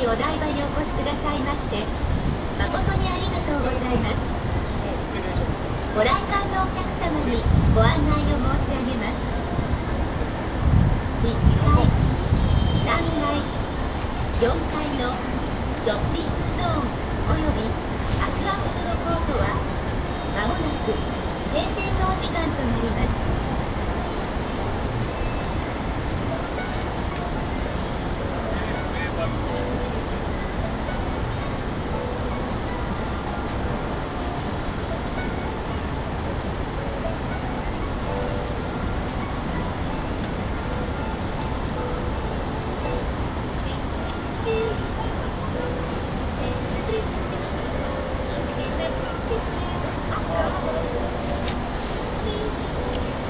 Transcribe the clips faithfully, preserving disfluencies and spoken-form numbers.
お台場にお越しくださいまして誠にありがとうございます。ご来館のお客様にご案内を申し上げます。いっかい、さんがい、よんかいのショッピングゾーンおよびアクアフードコートはまもなく閉店のお時間となります。Please.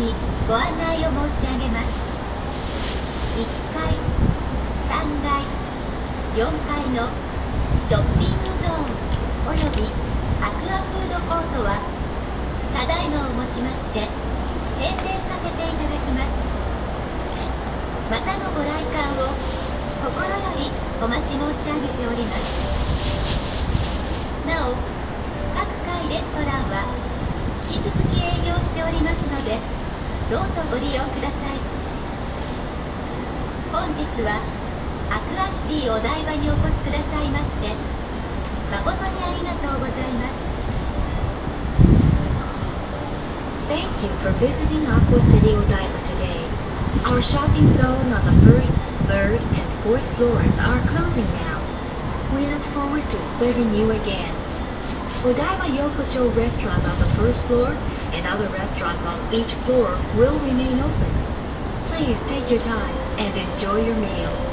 にご案内を申し上げます。いっかい、さんがい、よんかいのショッピングゾーンおよびアクアフードコートはただいまをもちまして閉店させていただきます。またのご来館を心よりお待ち申し上げております。なお、各階レストランは引き続き営業しておりますので、どうぞご利用ください。本日はアクアシティお台場にお越しくださいまして誠にありがとうございます。 Thank you for visiting Aqua City Odaiba today. Our shopping zone on the first, third, and fourth floors are closing now. We look forward to serving you again. Odaiba Yokocho restaurant on the first floor and other restaurants on each floor will remain open. Please take your time and enjoy your meal.